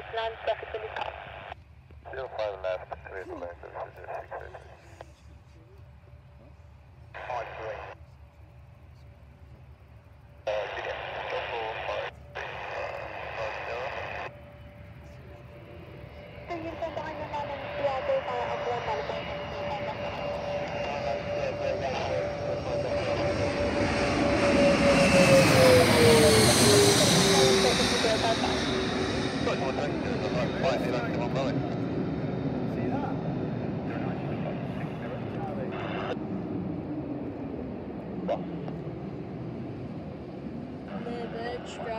land traffic police. 05 left, clear to land, 06. 53. Ticket, 445. So yun po baka nyo namin theater para abuan talaga yung Leverage